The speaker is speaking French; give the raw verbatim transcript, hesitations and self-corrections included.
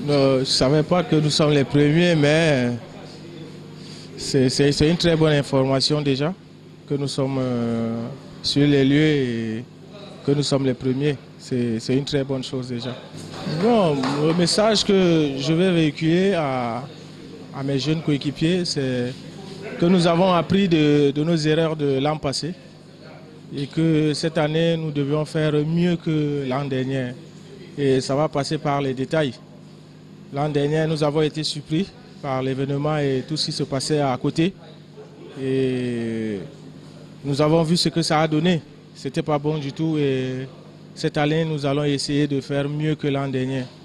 Euh, je ne savais pas que nous sommes les premiers, mais c'est une très bonne information déjà, que nous sommes euh, sur les lieux et que nous sommes les premiers. C'est une très bonne chose déjà. Bon, le message que je vais véhiculer à, à mes jeunes coéquipiers, c'est que nous avons appris de, de nos erreurs de l'an passé et que cette année, nous devions faire mieux que l'an dernier. Et ça va passer par les détails. L'an dernier, nous avons été surpris par l'événement et tout ce qui se passait à côté. Et nous avons vu ce que ça a donné. C'était pas bon du tout et cette année, nous allons essayer de faire mieux que l'an dernier.